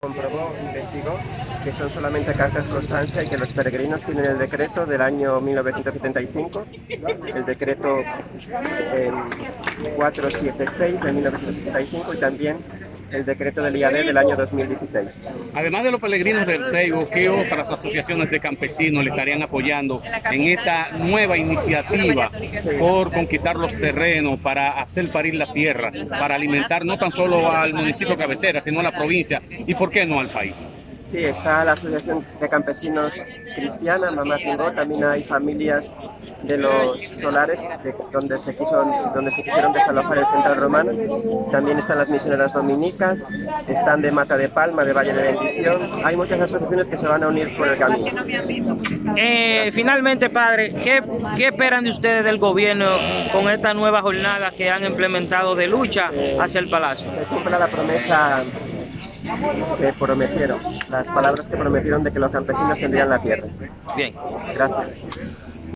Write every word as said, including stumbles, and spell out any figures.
comprobó, investigó que son solamente cartas constancia y que los peregrinos tienen el decreto del año mil novecientos setenta y cinco, el decreto eh, cuatrocientos setenta y seis de mil novecientos setenta y cinco y también el decreto del I A D del año dos mil dieciséis. Además de los peregrinos del Seibo, ¿qué otras asociaciones de campesinos le estarían apoyando en esta nueva iniciativa por conquistar los terrenos, para hacer parir la tierra, para alimentar no tan solo al municipio cabecera, sino a la provincia y, por qué no, al país? Sí, está la Asociación de Campesinos Cristiana, Mamá Tingó, también hay familias de los solares de, donde, se quiso, donde se quisieron desalojar el Central Romano, también están las misioneras dominicas, están de Mata de Palma, de Valle de Bendición, hay muchas asociaciones que se van a unir por el camino. Eh, finalmente, padre, ¿qué, ¿qué esperan de ustedes del gobierno con esta nueva jornada que han implementado de lucha hacia el Palacio? Se cumpla la promesa que prometieron, las palabras que prometieron de que los campesinos tendrían la tierra. Bien. Gracias.